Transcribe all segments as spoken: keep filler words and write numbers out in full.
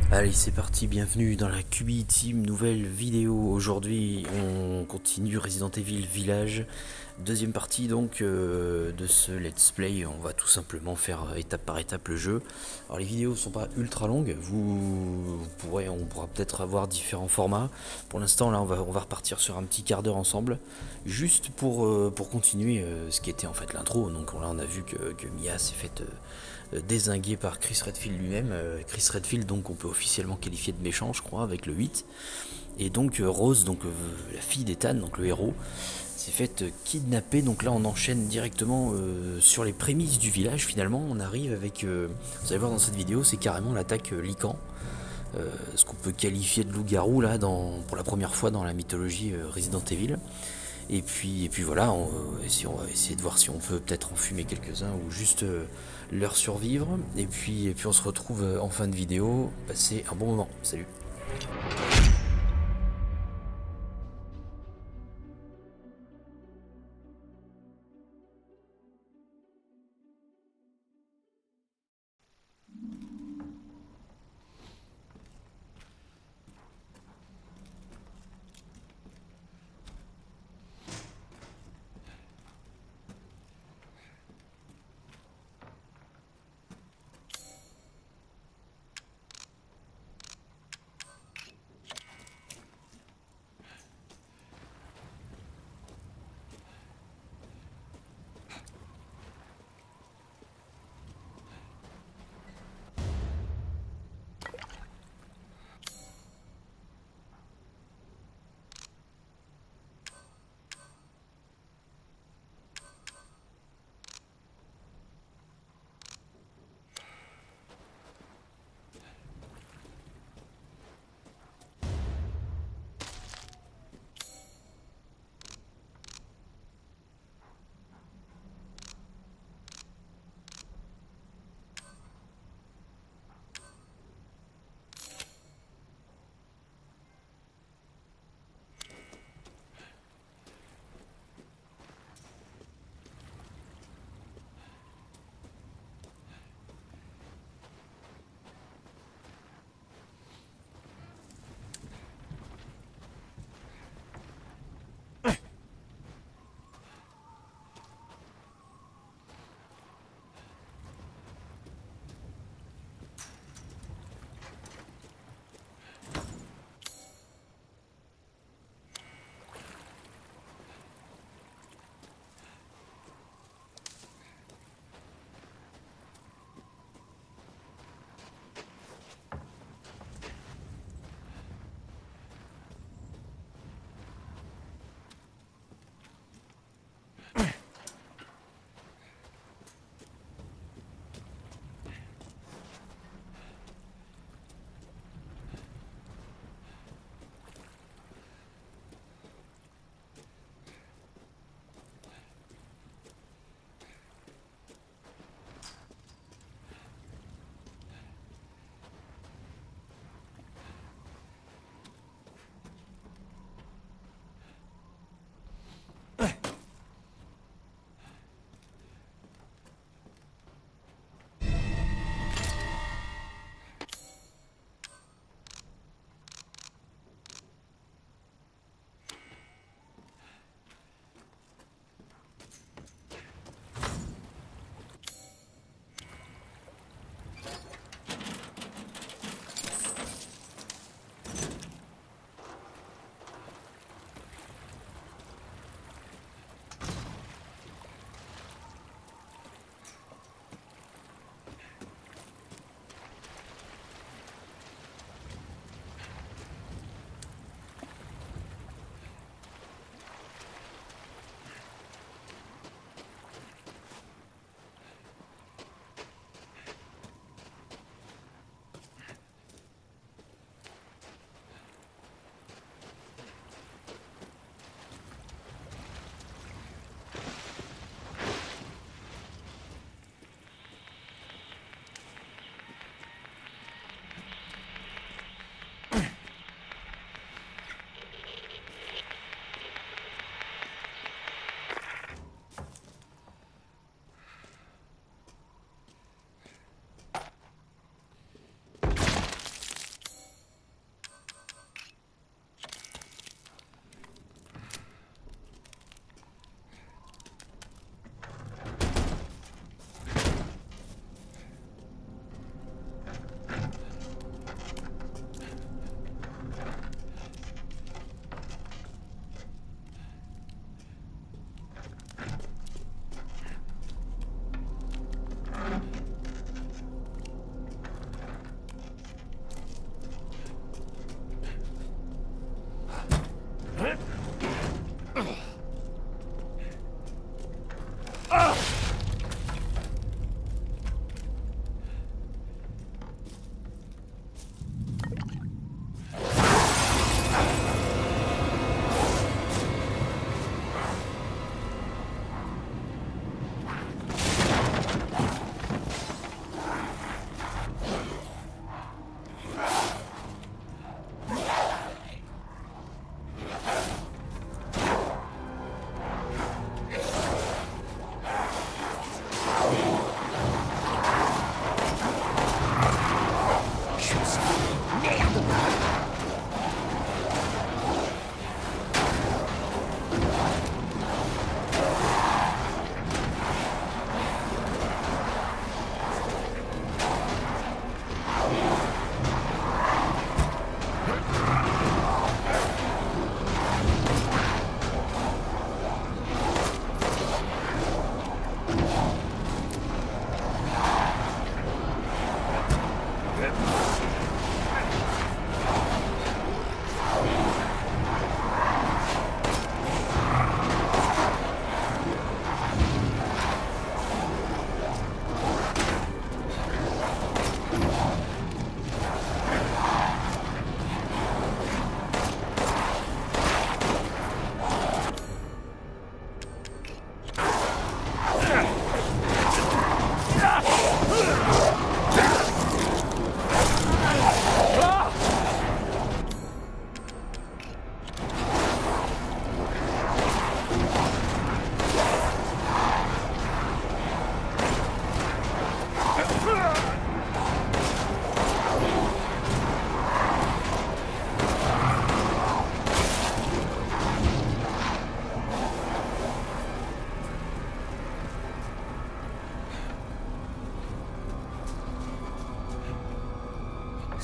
Allez, c'est parti, bienvenue dans la Q B Team, nouvelle vidéo. Aujourd'hui, on continue Resident Evil Village. Deuxième partie donc euh, de ce let's play. On va tout simplement faire étape par étape le jeu. Alors les vidéos sont pas ultra longues, vous, vous pourrez, on pourra peut-être avoir différents formats. Pour l'instant là on va, on va repartir sur un petit quart d'heure ensemble, juste pour, euh, pour continuer euh, ce qui était en fait l'intro. Donc là on a vu que, que Mia s'est faite euh, dézinguer par Chris Redfield lui-même. Euh, Chris Redfield donc on peut officiellement qualifier de méchant je crois avec le huit. Et donc euh, Rose, donc euh, la fille d'Ethan, donc le héros, s'est faite kidnapper. Donc là on enchaîne directement euh, sur les prémices du village. Finalement on arrive avec, euh, vous allez voir dans cette vidéo, c'est carrément l'attaque euh, Lycan, euh, ce qu'on peut qualifier de loup-garou là dans, pour la première fois dans la mythologie euh, Resident Evil. Et puis, et puis voilà, on, euh, si on va essayer de voir si on peut peut-être en fumer quelques-uns ou juste euh, leur survivre. Et puis, et puis on se retrouve euh, en fin de vidéo. Passez un bon moment. Salut.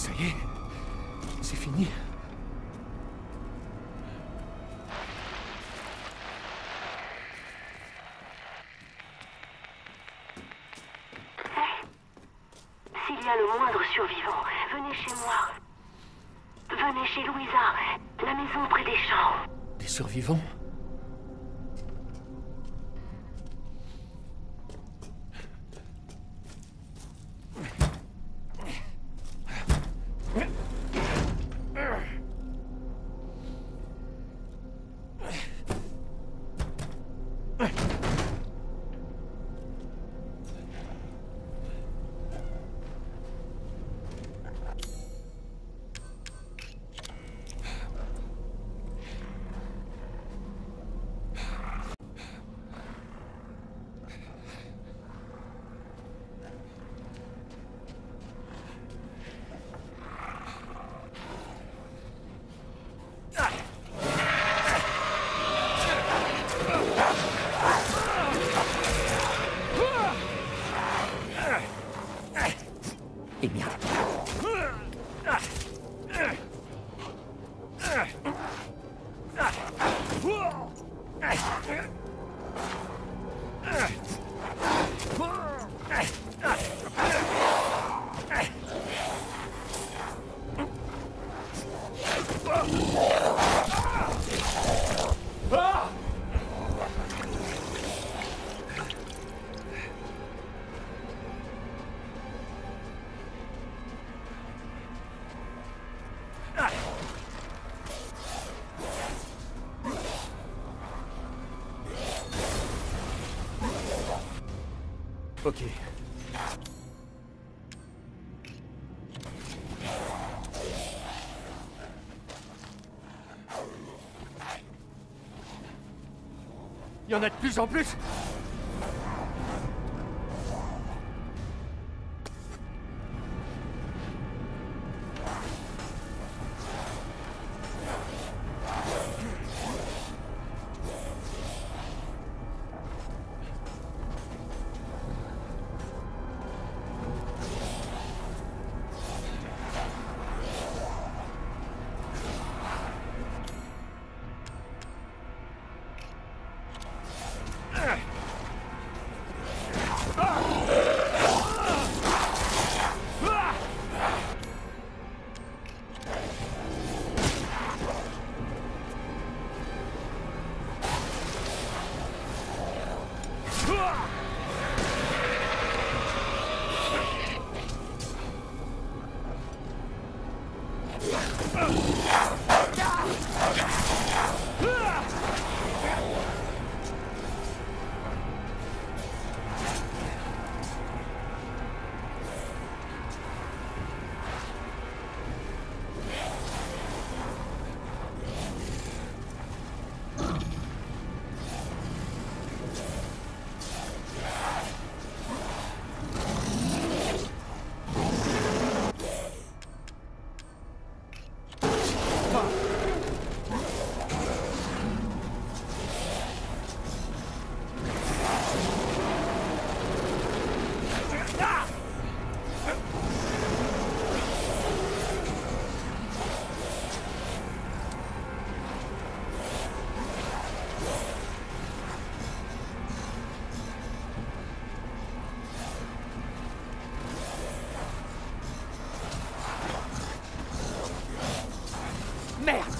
Ça y est, c'est fini. S'il y a le moindre survivant, venez chez moi. Venez chez Louisa, la maison près des champs. Des survivants? Eh bien. Ok. Il y en a de plus en plus. Merde!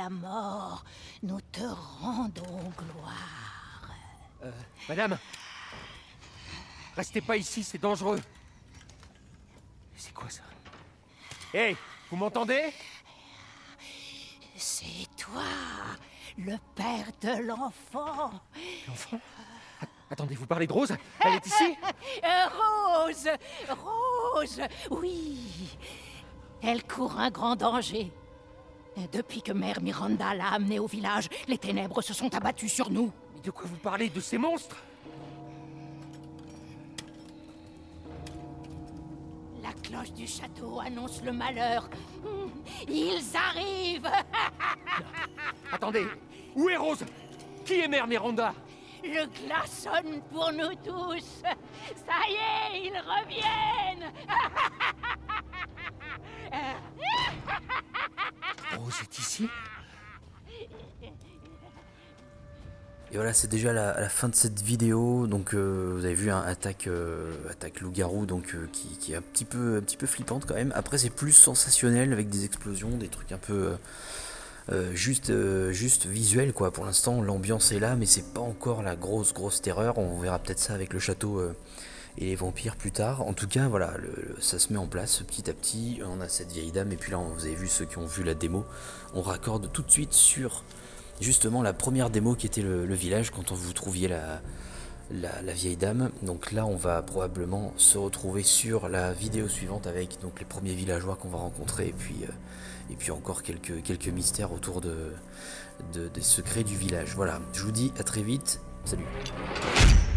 la mort, nous te rendons gloire. Euh, madame, restez pas ici, c'est dangereux. C'est quoi ça? Hé, hey, vous m'entendez? C'est toi, le père de l'enfant. L'enfant? Attendez, vous parlez de Rose? Elle est ici? Rose, Rose, oui. Elle court un grand danger. Depuis que Mère Miranda l'a amenée au village, les ténèbres se sont abattues sur nous. Mais de quoi vous parlez? De ces monstres? La cloche du château annonce le malheur. Ils arrivent. Attendez, où est Rose? Qui est Mère Miranda? Le glas sonne pour nous tous. Ça y est, ils reviennent. Rose est ici? Et voilà, c'est déjà la, à la fin de cette vidéo. Donc euh, vous avez vu un attaque, euh, attaque loup-garou, donc euh, qui, qui est un petit peu, un petit peu flippante quand même. Après c'est plus sensationnel avec des explosions, des trucs un peu euh, juste, euh, juste visuel quoi. Pour l'instant l'ambiance est là, mais c'est pas encore la grosse grosse terreur. On verra peut-être ça avec le château euh, et les vampires plus tard. En tout cas voilà, le, le, ça se met en place petit à petit. On a cette vieille dame et puis là on, vous avez vu ceux qui ont vu la démo. On raccorde tout de suite sur justement la première démo qui était le, le village quand on vous trouviez la, la, la vieille dame. Donc là on va probablement se retrouver sur la vidéo suivante avec donc les premiers villageois qu'on va rencontrer et puis, euh, et puis encore quelques, quelques mystères autour de, de, des secrets du village. Voilà, je vous dis à très vite, salut.